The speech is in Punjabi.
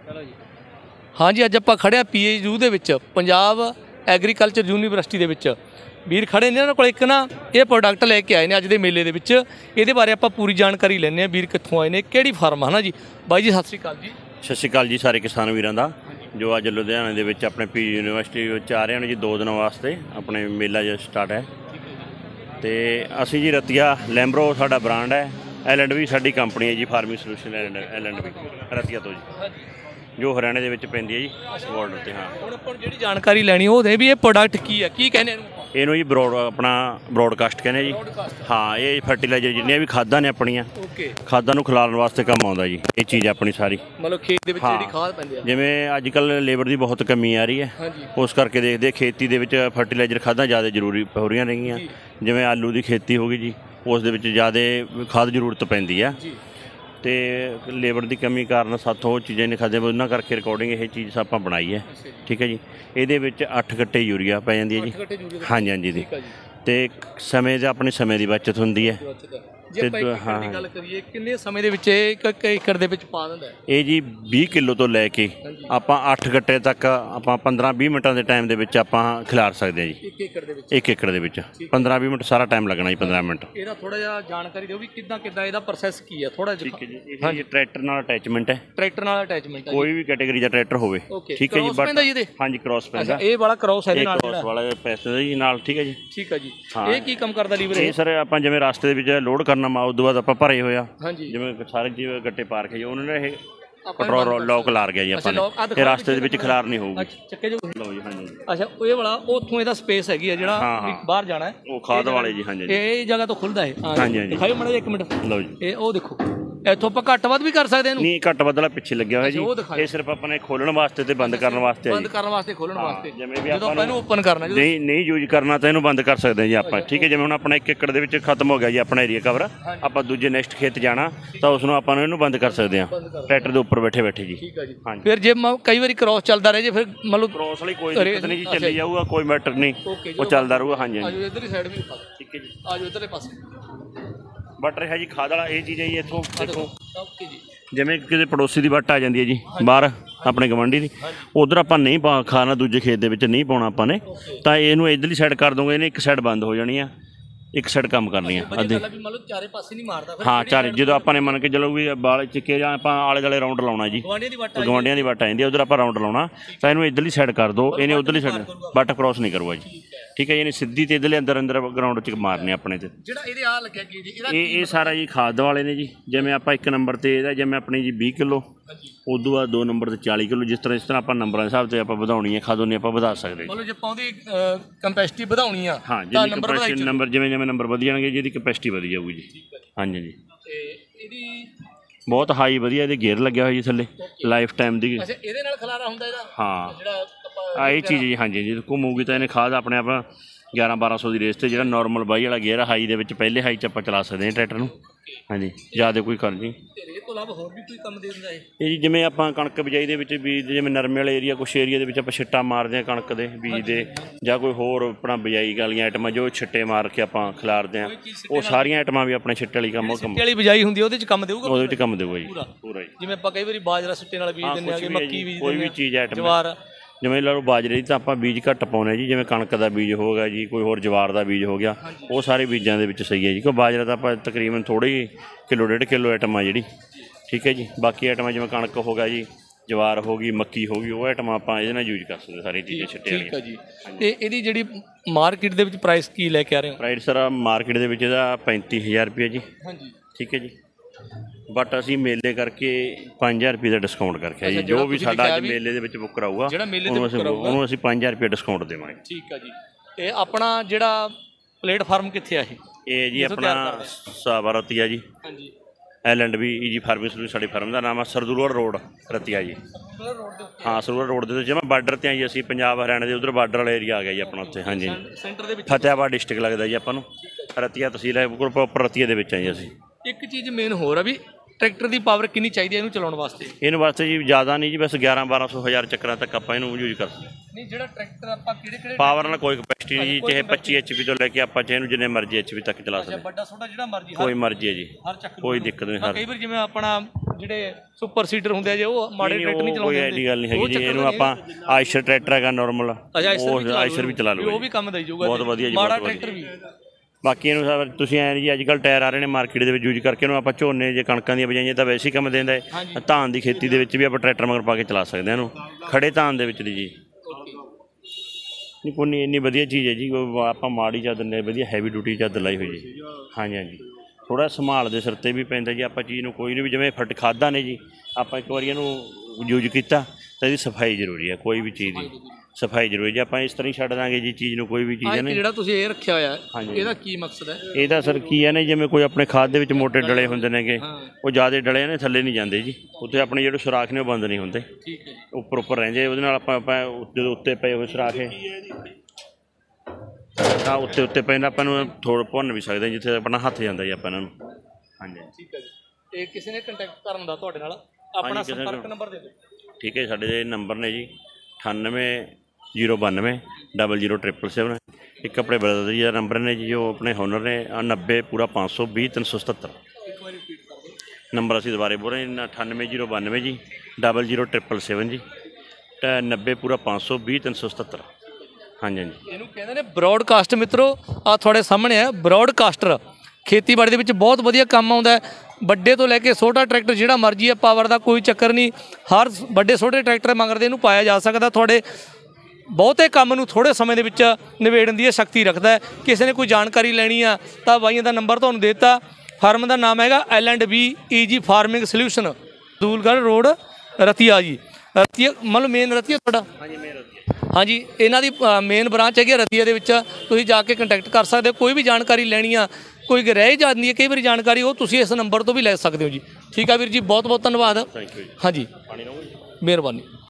ਚਲੋ ਜੀ ਹਾਂਜੀ ਅੱਜ ਆਪਾਂ ਖੜਿਆ PAU ਦੇ ਵਿੱਚ ਪੰਜਾਬ ਐਗਰੀਕਲਚਰ ਯੂਨੀਵਰਸਿਟੀ ਦੇ ਵਿੱਚ ਵੀਰ ਖੜੇ ਨੇ। ਇਹਨਾਂ ਕੋਲ ਇੱਕ ਨਾ ਇਹ ਪ੍ਰੋਡਕਟ ਲੈ ਕੇ ਆਏ ਨੇ ਅੱਜ ਦੇ ਮੇਲੇ ਦੇ ਵਿੱਚ। ਇਹਦੇ ਬਾਰੇ ਆਪਾਂ ਪੂਰੀ ਜਾਣਕਾਰੀ ਲੈਂਦੇ ਹਾਂ। ਵੀਰ ਕਿੱਥੋਂ ਆਏ ਨੇ, ਕਿਹੜੀ ਫਾਰਮ ਹੈ ਨਾ ਜੀ। ਬਾਈ ਜੀ ਸਤਿ ਸ਼੍ਰੀ ਅਕਾਲ ਜੀ। ਸਤਿ ਸ਼੍ਰੀ ਅਕਾਲ ਜੀ ਸਾਰੇ ਕਿਸਾਨ ਵੀਰਾਂ ਦਾ ਜੋ ਅੱਜ ਲੁਧਿਆਣੇ ਦੇ ਵਿੱਚ ਆਪਣੇ PAU ਯੂਨੀਵਰਸਿਟੀ ਵਿੱਚ ਆ ਰਹੇ ਹਨ ਜੀ 2 ਦਿਨਾਂ ਵਾਸਤੇ ਆਪਣੇ ਮੇਲਾ ਜੋ ਸਟਾਰਟ ਹੈ। ਤੇ ਅਸੀਂ ਜੀ ਰਤੀਆ ਲੈਂਬਰੋ ਸਾਡਾ ਬ੍ਰਾਂਡ ਹੈ, L&V ਸਾਡੀ ਕੰਪਨੀ ਹੈ ਜੀ, ਫਾਰਮਿੰਗ ਸੋਲੂਸ਼ਨ L&V ਰਤੀਆ ਤੋਂ ਜੀ, ਜੋ ਹਰਿਆਣੇ ਦੇ ਵਿੱਚ ਪੈਂਦੀ ਹੈ ਜੀ ਬਾਰਡਰ ਤੇ। ਹਾਂ ਹੁਣ ਆਪਾਂ ਜਿਹੜੀ ਜਾਣਕਾਰੀ ਲੈਣੀ ਉਹ ਦੇ ਵੀ ਇਹ ਪ੍ਰੋਡਕਟ ਕੀ ਹੈ, ਕੀ ਕਹਿੰਦੇ ਇਹਨੂੰ ਜੀ ਬਰੋਡਕਾਸਟ ਕਹਿੰਦੇ ਜੀ। ਹਾਂ ਇਹ ਫਰਟੀਲਾਈਜ਼ਰ ਜਿੰਨੀਆਂ ਵੀ ਖਾਦਾਂ ਨੇ ਆਪਣੀਆਂ ਖਾਦਾਂ ਨੂੰ ਖਿਲਾਰਨ ਵਾਸਤੇ ਕੰਮ ਆਉਂਦਾ ਜੀ ਇਹ ਚੀਜ਼ ਆਪਣੀ ਸਾਰੀ। ਮਤਲਬ ਖੇਤ ਦੇ ਵਿੱਚ ਜਿਹੜੀ ਖਾਦ ਪੈਂਦੀ ਹੈ, ਜਿਵੇਂ ਅੱਜ ਕੱਲ੍ਹ ਲੇਬਰ ਦੀ ਬਹੁਤ ਕਮੀ ਆ ਰਹੀ ਹੈ, ਉਸ ਕਰਕੇ ਦੇਖਦੇ ਖੇਤੀ ਦੇ ਵਿੱਚ ਫਰਟੀਲਾਈਜ਼ਰ ਖਾਦਾਂ ਜ਼ਿਆਦਾ ਜ਼ਰੂਰੀ ਹੋ ਰਹੀਆਂ ਨੇਗੀਆਂ। ਜਿਵੇਂ ਆਲੂ ਦੀ ਖੇਤੀ ਹੋ ਗਈ ਜੀ, ਉਸ ਦੇ ਵਿੱਚ ਜ਼ਿਆਦਾ ਖਾਦ ਜ਼ਰੂਰਤ ਪੈਂਦੀ ਆ ਤੇ ਲੇਬਰ ਦੀ ਕਮੀ ਕਾਰਨ ਸਾਥੋਂ ਉਹ ਚੀਜ਼ਾਂ ਨਹੀਂ ਖਾਦੇ, ਉਹਨਾਂ ਕਰਕੇ ਰਿਕਾਰਡਿੰਗ ਇਹ ਚੀਜ਼ ਆਪਾਂ ਬਣਾਈ ਹੈ। ਠੀਕ ਹੈ ਜੀ। ਇਹਦੇ ਵਿੱਚ 8 ਗੱਟੇ ਯੂਰੀਆ ਪੈ ਜਾਂਦੀ ਹੈ ਜੀ। ਹਾਂਜੀ ਹਾਂਜੀ ਦੀ ਤੇ ਸਮੇਂ ਦੇ ਆਪਣੇ ਸਮੇਂ ਦੀ ਬਚਤ ਹੁੰਦੀ ਹੈ। ਜੇ ਆਪਾਂ ਇੱਕ ਦੀ ਗੱਲ ਕਰੀਏ ਕਿੰਨੇ ਸਮੇਂ ਦੇ ਵਿੱਚ ਇੱਕ ਏਕੜ ਦੇ ਵਿੱਚ ਪਾ ਦਿੰਦਾ ਇਹ ਜੀ 20 ਕਿਲੋ ਤੋਂ ਲੈ ਕੇ ਆਪਾਂ 8 ਗੱਟੇ ਤੱਕ ਆਪਾਂ 15-20 ਮਿੰਟਾਂ ਦੇ ਟਾਈਮ ਦੇ ਵਿੱਚ ਆਪਾਂ ਖਿਲਾਰ ਸਕਦੇ ਹਾਂ ਜੀ। 1 ਏਕੜ ਦੇ ਵਿੱਚ 15-20 ਮਿੰਟ ਸਾਰਾ ਟਾਈਮ ਲੱਗਣਾ ਜੀ। 15 ਮਿੰਟ ਇਹਦਾ ਥੋੜਾ ਜਿਹਾ ਜਾਣਕਾਰੀ ਦਿਓ ਵੀ ਕਿੱਦਾਂ ਇਹਦਾ ਪ੍ਰੋਸੈਸ ਕੀ ਹੈ ਥੋੜਾ ਜਿਹਾ। ਠੀਕ ਹੈ ਜੀ। ਇਹ ਟਰੈਕਟਰ ਨਾਲ ਅਟੈਚਮੈਂਟ ਹੈ। ਟਰੈਕਟਰ ਨਾਲ ਅਟੈਚਮੈਂਟ ਹੈ, ਕੋਈ ਵੀ ਕੈਟਾਗਰੀ ਦਾ ਟਰੈਕਟਰ ਹੋਵੇ। ਠੀਕ ਹੈ ਜੀ। ਬਟ ਹਾਂਜੀ ਕ੍ਰਾਸ ਪੈਂਦਾ, ਇਹ ਵਾਲਾ ਕ੍ਰਾਸ ਹੈ ਨਾਲ ਕ੍ਰਾਸ ਵਾਲਾ ਪੈਸੇ ਜੀ ਨਾਲ। ਠੀਕ ਹੈ ਜੀ। ਠੀਕ ਹੈ ਜੀ। ਇਹ ਕੀ ਕੰਮ ਕਰਦਾ ਲੀਵਰ ਇਹ ਸਰ ਆਪਾਂ ਜਿਵੇਂ ਰਾਸਤੇ ਦੇ ਵਿੱਚ ਲੋਡ ਕਰਨਾ ਮਾ ਉਸ ਤੋਂ ਬਾਅਦ ਆਪਾਂ ਭਰੇ ਹੋਇਆ ਜਿਵੇਂ ਸਾਰੇ ਜਿਵੇਂ ਗੱਟੇ ਪਾਰ ਕੇ ਉਹਨਾਂ ਨੇ ਇਹ ਪੈਟਰੋਲ ਲੋਕ ਲਾਰ ਗਿਆ ਜੀ ਆਪਾਂ ਨੇ। ਇਹ ਰਾਸਤੇ ਦੇ ਵਿੱਚ ਖਿਲਾਰ ਨਹੀਂ ਹੋਊਗੀ। ਚੱਕੇ ਜੋ ਲਓ ਜੀ। ਹਾਂਜੀ ਅੱਛਾ ਇਹ ਵਾਲਾ ਉੱਥੋਂ ਇਹਦਾ ਸਪੇਸ ਹੈਗੀ ਆ ਜਿਹੜਾ ਬਾਹਰ ਜਾਣਾ ਹੈ ਉਹ ਖਾਦ ਵਾਲੇ ਜੀ। ਹਾਂਜੀ ਇਹ ਜਗ੍ਹਾ ਤੋਂ ਖੁੱਲਦਾ ਹੈ। ਹਾਂਜੀ ਹਾਂਜੀ ਦਿਖਾਓ ਮਾੜਾ ਜਿਹਾ 1 ਮਿੰਟ। ਲਓ ਜੀ ਇਹ ਉਹ ਦੇਖੋ ਇੱਥੋਂ ਆਪਾਂ ਘੱਟ ਵੱਧ ਵੀ ਕਰ ਸਕਦੇ ਇਹਨੂੰ। ਨਹੀਂ ਘੱਟ ਵੱਧ ਵਾਲਾ ਪਿੱਛੇ ਲੱਗਿਆ ਹੋਇਆ ਜੀ। ਇਹ ਸਿਰਫ ਆਪਣੇ ਖੋਲਣ ਵਾਸਤੇ ਤੇ ਬੰਦ ਕਰਨ ਵਾਸਤੇ ਹੈ ਜੀ। ਬੰਦ ਕਰਨ ਵਾਸਤੇ ਖੋਲਣ ਵਾਸਤੇ। ਜਿਵੇਂ ਵੀ ਆਪਾਂ ਇਹਨੂੰ ਓਪਨ ਕਰਨਾ ਨਹੀਂ ਯੂਜ਼ ਕਰਨਾ ਤਾਂ ਇਹਨੂੰ ਬੰਦ ਕਰ ਸਕਦੇ ਹਾਂ ਜੀ ਆਪਾਂ। ਠੀਕ ਹੈ। ਜਿਵੇਂ ਹੁਣ ਆਪਣਾ 1 ਏਕੜ ਦੇ ਵਿੱਚ ਖਤਮ ਹੋ ਗਿਆ ਜੀ ਆਪਣਾ ਏਰੀਆ ਕਵਰ, ਆਪਾਂ ਦੂਜੇ ਨੈਕਸਟ ਖੇਤ ਜਾਣਾ ਤਾਂ ਉਸ ਨੂੰ ਆਪਾਂ ਨੂੰ ਇਹਨੂੰ ਬੰਦ ਕਰ ਸਕਦੇ ਹਾਂ ਟਰੈਕਟਰ ਦੇ ਉੱਪਰ ਬੈਠੇ ਬੈਠੇ ਜੀ। ਠੀਕ ਹੈ ਜੀ। ਫਿਰ ਜੇ ਕਈ ਵਾਰੀ ਕ੍ਰਾਸ ਚੱਲਦਾ ਰਹੇ ਜੇ ਫਿਰ ਮਤਲਬ ਕ੍ਰਾਸ ਵਾਲੀ ਕੋਈ ਦਿੱਕਤ ਨਹੀਂ ਜੀ, ਚੱਲੀ ਜਾਊਗਾ ਕੋਈ ਮੈਟਰ ਨਹੀਂ, ਉਹ ਚੱਲਦਾ ਰਹੂਗਾ। ਹਾਂਜੀ ਹਾਂਜੀ ਇਧਰਲੀ ਸਾਈਡ ਵੀ ਠੀਕ ਹੈ ਜੀ। ਆਜੋ ਇਧਰਲੇ ਪਾਸੇ ਬਟ ਰਿਹਾ ਜੀ ਖਾਦ ਵਾਲਾ ਇਹ ਚੀਜ਼ ਹੈ ਜੀ। ਇੱਥੋਂ ਦੇਖੋ ਓਕੇ ਜੀ। ਜਿਵੇਂ ਕਿਸੇ ਪੜੋਸੀ ਦੀ ਵੱਟ ਆ ਜਾਂਦੀ ਹੈ ਜੀ ਬਾਹਰ ਆਪਣੇ ਗਵਾਂਢੀ ਦੀ, ਉਧਰ ਆਪਾਂ ਨਹੀਂ ਖਾਣਾ ਦੂਜੇ ਖੇਤ ਦੇ ਵਿੱਚ ਨਹੀਂ ਪਾਉਣਾ ਆਪਾਂ ਨੇ, ਤਾਂ ਇਹਨੂੰ ਇੱਧਰਲੀ ਸਾਈਡ ਕਰ ਦੋਗੇ, ਇਹਨੇ ਇੱਕ ਸਾਈਡ ਬੰਦ ਹੋ ਜਾਣੀ ਆ, ਇੱਕ ਸਾਈਡ ਕੰਮ ਕਰਨੀ ਆ ਅੱਧੀ। ਚਾਰੇ ਪਾਸੇ ਨਹੀਂ ਮਾਰਦਾ। ਹਾਂ ਚਾਰੇ ਜਦੋਂ ਆਪਾਂ ਨੇ ਮੰਨ ਕੇ ਚਲੋ ਵੀ ਬਾਲ ਚਿੱਕੇ ਜਾਂ ਆਪਾਂ ਆਲੇ ਦੁਆਲੇ ਰਾਊਂਡ ਲਾਉਣਾ ਜੀ, ਗਵਾਂਢੀਆਂ ਦੀ ਵੱਟ ਆ ਜਾਂਦੀ ਹੈ, ਉਧਰ ਆਪਾਂ ਰਾਊਂਡ ਲਾਉਣਾ ਤਾਂ ਇਹਨੂੰ ਇੱਧਰਲੀ ਸਾਈਡ ਕਰ ਦਿਓ, ਇਹਨੇ ਉੱਧਰਲੀ ਸਾਈਡ ਵੱਟ ਕ੍ਰੋਸ ਨਹੀਂ ਕਰੂਗਾ ਜੀ। ਠੀਕ ਹੈ। ਇਹਨੇ ਸਿੱਧੀ ਤੇ ਇੱਧਰਲੇ ਅੰਦਰ ਗਰਾਊਂਡ 'ਚ ਮਾਰਨੇ ਆਪਣੇ ਤੇ। ਜਿਹੜਾ ਇਹਦੇ ਆ ਲੱਗਿਆ ਕੀ ਜੀ ਇਹ ਸਾਰਾ ਜੀ ਖਾਦ ਵਾਲੇ ਨੇ ਜੀ। ਜਿਵੇਂ ਆਪਾਂ 1 ਨੰਬਰ ਤੇ ਇਹਦਾ ਜਿਵੇਂ ਆਪਣੀ ਜੀ 20 ਕਿਲੋ, ਉਦੋਂ ਬਾਅਦ 2 ਨੰਬਰ ਤੇ 40 ਕਿਲੋ, ਜਿਸ ਤਰ੍ਹਾਂ ਆਪਾਂ ਨੰਬਰਾਂ ਦੇ ਹਿਸਾਬ ਤੇ ਆਪਾਂ ਵਧਾਉਣੀ ਹੈ ਖਾਦ ਉਹਨੇ ਆਪਾਂ ਵਧਾ ਸਕਦੇ। ਮਤਲਬ ਜੇ ਆਪਾਂ ਉਹਦੀ ਕੈਪੈਸਿਟੀ ਵਧਾਉਣੀ ਆ ਹਾਂ ਜਿੰਨੀ ਕੈਪੈਸਿਟੀ ਨੰਬਰ ਜਿਵੇਂ ਨੰਬਰ ਵਧ ਜਾਣਗੇ ਜਿਹਦੀ ਕੈਪੈਸਿਟੀ ਵਧੀ ਜਾਊਗੀ ਜੀ। ਹਾਂਜੀ ਜੀ। ਤੇ ਇਹਦੀ ਬਹੁਤ ਹਾਈ ਵਧੀਆ ਇਹਦੇ ਗੇਅਰ ਲੱਗਿਆ ਹੋਇਆ ਜੀ ਥੱਲੇ ਲਾਈਫ ਟਾਈਮ ਦੀ। ਅੱਛਾ ਇਹਦੇ ਨਾਲ ਖਲਾਰਾ ਹੁੰਦਾ ਇਹਦਾ। ਹਾਂ ਜਿਹੜਾ ਇਹ ਚੀਜ਼ ਜੀ। ਹਾਂਜੀ ਜੀ। ਘੁੰਮੂਗੀ ਤਾਂ ਇਹਨੇ ਖਾਦ ਆਪਣੇ ਆਪ 1100-1200 ਦੀ ਰੇਸ ਤੇ ਜਿਹੜਾ ਨੋਰਮਲ ਬਾਈ ਵਾਲਾ ਗੇਅਰ ਹਾਈ ਦੇ ਵਿੱਚ ਪਹਿਲੇ ਹਾਈ 'ਚ ਆਪਾਂ ਚਲਾ ਸਕਦੇ ਹਾਂ ਟਰੈਕਟਰ ਨੂੰ। ਹਾਂਜੀ ਜ਼ਿਆਦਾ ਕੋਈ ਕਰ ਜੀ। ਇਹ ਤੋਂ ਇਲਾਵਾ ਹੋਰ ਵੀ ਕੋਈ ਕੰਮ ਦੇ ਦਿੰਦਾ ਇਹ ਜੀ ਜਿਵੇਂ ਆਪਾਂ ਕਣਕ ਬਿਜਾਈ ਦੇ ਵਿੱਚ ਬੀਜ ਜਿਵੇਂ ਨਰਮੇ ਵਾਲੇ ਏਰੀਆ ਕੁਛ ਏਰੀਆ ਦੇ ਵਿੱਚ ਆਪਾਂ ਛਿੱਟਾ ਮਾਰਦੇ ਹਾਂ ਕਣਕ ਦੇ ਬੀਜ ਦੇ, ਜਾਂ ਕੋਈ ਹੋਰ ਆਪਣਾ ਬਿਜਾਈ ਵਾਲੀਆਂ ਆਈਟਮਾਂ ਜੋ ਛਿੱਟੇ ਮਾਰ ਕੇ ਆਪਾਂ ਖਿਲਾਰਦੇ ਹਾਂ, ਉਹ ਸਾਰੀਆਂ ਆਈਟਮਾਂ ਵੀ ਆਪਣੇ ਛਿੱਟੇ ਵਾਲੀ ਕੰਮ ਵਾਲੀ ਬਿਜਾਈ ਹੁੰਦੀ ਉਹਦੇ 'ਚ ਕੰਮ ਦੇਊਗਾ। ਉਹਦੇ ਵਿੱਚ ਕੰਮ ਦੇਊਗਾ ਜੀ ਪੂਰਾ ਜੀ। ਜਿਵੇਂ ਆਪਾਂ ਕਈ ਵਾਰੀ ਬਾਜਰਾ ਸਿੱਟੇ ਨਾਲ ਬੀਜ ਦਿੰਦੇ ਆਗੇ, ਮੱਕੀ ਬੀਜ ਕੋਈ ਵੀ ਚੀਜ਼ ਆਈਟਮ ਜਵਾਰ ਜਿਵੇਂ ਲਾ ਲਓ ਬਾਜਰੇ ਦੀ ਤਾਂ ਆਪਾਂ ਬੀਜ ਘੱਟ ਪਾਉਂਦੇ ਜੀ, ਜਿਵੇਂ ਕਣਕ ਦਾ ਬੀਜ ਹੋ ਗਿਆ ਜੀ, ਕੋਈ ਹੋਰ ਜਵਾਰ ਦਾ ਬੀਜ ਹੋ ਗਿਆ, ਉਹ ਸਾਰੇ ਬੀਜਾਂ ਦੇ ਵਿੱਚ ਸਹੀ ਹੈ ਜੀ। ਕਿਉਂਕਿ ਬਾਜਰਾ ਤਾਂ ਆਪਾਂ ਤਕਰੀਬਨ ਥੋੜ੍ਹੀ ਕਿਲੋ 1.5 ਕਿਲੋ ਆਈਟਮ ਆ ਜਿਹੜੀ। ਠੀਕ ਹੈ ਜੀ। ਬਾਕੀ ਆਈਟਮਾਂ ਜਿਵੇਂ ਕਣਕ ਹੋ ਗਿਆ ਜੀ, ਜਵਾਰ ਹੋ ਗਈ, ਮੱਕੀ ਹੋ ਗਈ, ਉਹ ਆਈਟਮਾਂ ਆਪਾਂ ਇਹਦੇ ਨਾਲ ਯੂਜ਼ ਕਰ ਸਕਦੇ ਸਾਰੀਆਂ ਚੀਜ਼ਾਂ ਛਿੱਟੇ ਵਾਲੀਆਂ। ਠੀਕ ਹੈ ਜੀ। ਅਤੇ ਇਹਦੀ ਜਿਹੜੀ ਮਾਰਕੀਟ ਦੇ ਵਿੱਚ ਪ੍ਰਾਈਸ ਕੀ ਲੈ ਕੇ ਆ ਰਹੇ ਹੋ? ਪ੍ਰਾਈਸ ਸਰ ਮਾਰਕੀਟ ਦੇ ਵਿੱਚ ਇਹਦਾ 35,000 ਰੁਪਏ ਜੀ। ਹਾਂਜੀ ਠੀਕ ਹੈ ਜੀ। ਬਟ ਅਸੀਂ ਮੇਲੇ ਕਰਕੇ 5,000 ਰੁਪਏ ਦਾ ਡਿਸਕਾਊਂਟ ਕਰਕੇ ਜੀ, ਜੋ ਵੀ ਸਾਡਾ ਅੱਜ ਮੇਲੇ ਦੇ ਵਿੱਚ ਬੁੱਕ ਕਰਾਊਗਾ ਉਹਨੂੰ ਅਸੀਂ 5,000 ਰੁਪਏ ਡਿਸਕਾਊਂਟ ਦੇਵਾਂਗੇ। ਠੀਕ ਹੈ ਜੀ। ਅਤੇ ਆਪਣਾ ਜਿਹੜਾ ਪਲੇਟਫਾਰਮ ਕਿੱਥੇ ਆ ਇਹ ਜੀ ਆਪਣਾ ਸਾਵਾ ਰਤੀਆ ਜੀ। ਹਾਂਜੀ L&V ਜੀ ਫਾਰਮਿੰਗ ਸੋਲੂਸ਼ਨ ਸਾਡੀ ਫਰਮ ਦਾ ਨਾਮ ਆ, ਸਰਦੂਲਗੜ੍ਹ ਰੋਡ ਰਤੀਆ ਜੀ। ਹਾਂ ਸਰਦੂਲਗੜ੍ਹ ਰੋਡ ਦੇ ਜਿਵੇਂ ਬਾਰਡਰ 'ਤੇ ਆ ਜੀ, ਅਸੀਂ ਪੰਜਾਬ ਹਰਿਆਣਾ ਦੇ ਉਧਰ ਬਾਰਡਰ ਵਾਲਾ ਏਰੀਆ ਆ ਗਿਆ ਜੀ ਆਪਣਾ ਉੱਥੇ। ਹਾਂਜੀ ਸੈਂਟਰ ਦੇ ਵਿੱਚ ਫਤਿਆਬਾਦ ਡਿਸਟ੍ਰਿਕਟ ਲੱਗਦਾ ਜੀ ਆਪਾਂ ਨੂੰ। ਰਤੀਆ ਤਹਿਸੀਲ ਹੈ, ਪ੍ਰੋਪਰ ਰਤੀਆ ਦੇ ਵਿੱਚ ਆ ਜੀ ਅਸੀਂ। ਇੱਕ ਚੀਜ਼ ਮੇਨ ਹੋਰ ਆ ਵੀ ਟਰੈਕਟਰ ਦੀ ਪਾਵਰ ਕਿੰਨੀ ਚਾਹੀਦੀ ਹੈ ਇਹਨੂੰ ਚਲਾਉਣ ਵਾਸਤੇ? ਇਹਨੂੰ ਵਾਸਤੇ ਜੀ ਜ਼ਿਆਦਾ ਨਹੀਂ ਜੀ, ਬਸ 11-1200 ਚੱਕਰਾਂ ਤੱਕ ਆਪਾਂ ਇਹਨੂੰ ਯੂਜ਼ ਕਰ ਸਕਦੇ। ਨਹੀਂ ਜਿਹੜਾ ਟਰੈਕਟਰ ਆਪਾਂ ਕਿਹੜੇ ਪਾਵਰ ਨਾਲ ਕੋਈ ਕਪੈਸਿਟੀ ਨਹੀਂ ਜੀ, ਚਾਹੇ 25 HP ਤੋਂ ਲੈ ਕੇ ਆਪਾਂ ਚਾਹੇ ਇਹਨੂੰ ਜਿੰਨੇ ਮਰਜ਼ੀ HP ਤੱਕ ਚਲਾ ਸਕਦੇ। ਵੱਡਾ ਛੋਟਾ ਜਿਹੜਾ ਮਰਜ਼ੀ ਕੋਈ ਮਰਜ਼ੀ ਹੈ ਜੀ, ਹਰ ਚੱਕਰ ਕੋਈ ਦਿੱਕਤ ਨਹੀਂ। ਕਈ ਵਾਰ ਜਿਵੇਂ ਆਪਣਾ ਜਿਹੜੇ ਸੁਪਰ ਸੀਡਰ ਹੁੰਦੇ ਆ ਜੇ ਉਹ ਮਾੜੇ ਟਰੈਕਟਰ ਨਹੀਂ ਚਲਾਉਂਦੇ, ਕੋਈ ਐਡੀ ਗੱਲ ਨਹੀਂ ਹੈਗੀ ਜੀ। ਇਹਨੂੰ ਆਪਾਂ ਆਇਸ਼ਰ ਟਰੈਕਟਰ ਹੈਗਾ ਨਾਰਮਲ, ਉਹ ਆਇਸ਼ਰ ਵੀ ਚਲਾ ਲਓ, ਉਹ ਵੀ ਕੰਮ ਦੇਈ ਜਾਊਗਾ, ਬਹੁਤ ਵਧੀਆ ਜੀ, ਮਾੜਾ ਬਹੁਤ ਟਰੈਕਟਰ ਵੀ। ਬਾਕੀ ਇਹਨੂੰ ਤੁਸੀਂ ਐਂ ਜੀ ਅੱਜ ਕੱਲ੍ਹ ਟਾਇਰ ਆ ਰਹੇ ਨੇ ਮਾਰਕੀਟ ਦੇ ਵਿੱਚ ਯੂਜ਼ ਕਰਕੇ, ਇਹਨੂੰ ਆਪਾਂ ਝੋਨੇ ਜੇ ਕਣਕਾਂ ਦੀਆਂ ਬਜਾਈਆਂ ਤਾਂ ਵੈਸੇ ਹੀ ਕੰਮ ਦਿੰਦਾ ਹੈ। ਧਾਨ ਦੀ ਖੇਤੀ ਦੇ ਵਿੱਚ ਵੀ ਆਪਾਂ ਟਰੈਕਟਰ ਮਗਰ ਪਾ ਕੇ ਚਲਾ ਸਕਦੇ ਹਾਂ ਇਹਨੂੰ, ਖੜੇ ਧਾਨ ਦੇ ਵਿੱਚ ਦੀ ਜੀ। ਨਹੀਂ ਕੋਈ ਇੰਨੀ ਵਧੀਆ ਚੀਜ਼ ਹੈ ਜੀ, ਆਪਾਂ ਮਾੜੀ ਚਾਦਰ ਨੇ ਵਧੀਆ ਹੈਵੀ ਡਿਊਟੀ ਚਾਦਰ ਲਾਈ ਹੋਈ ਜੀ। ਹਾਂਜੀ ਹਾਂਜੀ, ਥੋੜ੍ਹਾ ਸੰਭਾਲ ਦੇ ਸਿਰ 'ਤੇ ਵੀ ਪੈਂਦਾ ਜੀ। ਆਪਾਂ ਚੀਜ਼ ਨੂੰ ਕੋਈ ਨਹੀਂ ਵੀ ਜਿਵੇਂ ਖਾਦਾਂ ਨੇ ਜੀ, ਆਪਾਂ ਇੱਕ ਵਾਰੀ ਇਹਨੂੰ ਯੂਜ਼ ਕੀਤਾ ਤਾਂ ਇਹਦੀ ਸਫਾਈ ਜ਼ਰੂਰੀ ਹੈ, ਕੋਈ ਵੀ ਚੀਜ਼ ਦੀ ਸਫਾਈ ਜ਼ਰੂਰੀ ਜੀ। ਆਪਾਂ ਇਸ ਤਰ੍ਹਾਂ ਹੀ ਛੱਡ ਦਾਂਗੇ ਜੀ ਚੀਜ਼ ਨੂੰ, ਕੋਈ ਵੀ ਚੀਜ਼ ਹੈ ਨਾ। ਜਿਹੜਾ ਤੁਸੀਂ ਇਹ ਰੱਖਿਆ ਹੋਇਆ ਇਹਦਾ ਕੀ ਮਕਸਦ ਹੈ? ਇਹਦਾ ਸਰ ਕੀ ਹੈ ਨਾ, ਜਿਵੇਂ ਕੋਈ ਆਪਣੇ ਖਾਦ ਦੇ ਵਿੱਚ ਮੋਟੇ ਡਲੇ ਹੁੰਦੇ ਨੇਗੇ, ਉਹ ਜ਼ਿਆਦਾ ਡਲੇ ਨੇ ਥੱਲੇ ਨਹੀਂ ਜਾਂਦੇ ਜੀ, ਉੱਥੇ ਆਪਣੇ ਜਿਹੜੇ ਸੁਰਾਖ ਨੇ ਉਹ ਬੰਦ ਨਹੀਂ ਹੁੰਦੇ, ਠੀਕ ਹੈ, ਉੱਪਰ ਰਹਿੰਦੇ। ਉਹਦੇ ਨਾਲ ਆਪਾਂ ਜਦੋਂ ਉੱਤੇ ਪਏ ਹੋਏ ਸੁਰਾਖ ਹੈ ਤਾਂ ਉੱਤੇ ਪਏ ਨਾ, ਆਪਾਂ ਨੂੰ ਥੋੜ੍ਹਾ ਭੁੰਨ ਵੀ ਸਕਦੇ ਜਿੱਥੇ ਆਪਣਾ ਹੱਥ ਜਾਂਦਾ ਜੀ ਆਪਾਂ ਇਹਨਾਂ ਨੂੰ। ਹਾਂਜੀ ਠੀਕ ਹੈ ਜੀ। ਇਹ ਕਿਸੇ ਨੇ ਕੰਟੈਕਟ ਕਰਨ ਦਾ ਤੁਹਾਡੇ ਨਾਲ ਆਪਣਾ ਸੰਪਰਕ ਨੰਬਰ ਦੇ ਦਿਓ। ਠੀਕ ਹੈ, ਸਾਡੇ ਨੰਬਰ ਨੇ ਜੀ 98 092 00777। ਇੱਕ ਆਪਣੇ ਬ੍ਰਦਰ ਜੀ ਦਾ ਨੰਬਰ ਨੇ ਜੀ, ਜੋ ਆਪਣੇ ਹੋਨਰ ਨੇ 90 ਪੂਰਾ 520 377। ਇੱਕ ਵਾਰੀ ਰਿਪੀਟ ਕਰ ਦਿਓ ਨੰਬਰ, ਅਸੀਂ ਦੁਬਾਰੇ ਬੋਲ ਰਹੇ 98 092 ਜੀ 00777 ਜੀ, 90 ਪੂਰਾ 520 377। ਹਾਂਜੀ ਹਾਂਜੀ, ਇਹਨੂੰ ਕਹਿੰਦੇ ਨੇ ਬਰੋਡਕਾਸਟ। ਮਿੱਤਰੋ ਆ ਤੁਹਾਡੇ ਸਾਹਮਣੇ ਹੈ ਬਰੋਡਕਾਸਟਰ, ਖੇਤੀਬਾੜੀ ਦੇ ਵਿੱਚ ਬਹੁਤ ਵਧੀਆ ਕੰਮ ਆਉਂਦਾ। ਵੱਡੇ ਤੋਂ ਲੈ ਕੇ ਛੋਟਾ ਟਰੈਕਟਰ ਜਿਹੜਾ ਮਰਜ਼ੀ ਹੈ, ਪਾਵਰ ਦਾ ਕੋਈ ਚੱਕਰ ਨਹੀਂ, ਹਰ ਵੱਡੇ ਛੋਟੇ ਟਰੈਕਟਰ ਮਗਰ ਦੇ ਇਹਨੂੰ ਪਾਇਆ ਜਾ ਸਕਦਾ। ਤੁਹਾਡੇ ਬਹੁਤੇ ਕੰਮ ਨੂੰ ਥੋੜ੍ਹੇ ਸਮੇਂ ਦੇ ਵਿੱਚ ਨਿਬੇੜਨ ਦੀ ਇਹ ਸ਼ਕਤੀ ਰੱਖਦਾ ਹੈ। ਕਿਸੇ ਨੇ ਕੋਈ ਜਾਣਕਾਰੀ ਲੈਣੀ ਆ ਤਾਂ ਬਾਈਆਂ ਦਾ ਨੰਬਰ ਤੁਹਾਨੂੰ ਦੇ ਦਿੱਤਾ। ਫਾਰਮ ਦਾ ਨਾਮ ਹੈਗਾ L&B EG farming solution, Dulgarh road, Ratia ji. Ratia ਮਤਲਬ ਮੇਨ ਰਤੀਆ ਤੁਹਾਡਾ? ਹਾਂਜੀ ਮੇਨ ਰਤੀਆ। ਹਾਂਜੀ, ਇਹਨਾਂ ਦੀ ਮੇਨ ਬ੍ਰਾਂਚ ਹੈਗੀ ਰਤੀਆ ਦੇ ਵਿੱਚ। ਤੁਸੀਂ ਜਾ ਕੇ ਕੰਟੈਕਟ ਕਰ ਸਕਦੇ ਹੋ, ਕੋਈ ਵੀ ਜਾਣਕਾਰੀ ਲੈਣੀ ਆ, ਕੋਈ ਰਹਿ ਜਾਂਦੀ ਹੈ ਕਈ ਵਾਰੀ ਜਾਣਕਾਰੀ, ਉਹ ਤੁਸੀਂ ਇਸ ਨੰਬਰ ਤੋਂ ਵੀ ਲੈ ਸਕਦੇ ਹੋ ਜੀ। ਠੀਕ ਆ ਵੀਰ ਜੀ, ਬਹੁਤ ਬਹੁਤ ਧੰਨਵਾਦ। ਥੈਂਕ ਯੂ ਜੀ। ਹਾਂਜੀ, ਮਿਹਰਬਾਨੀ।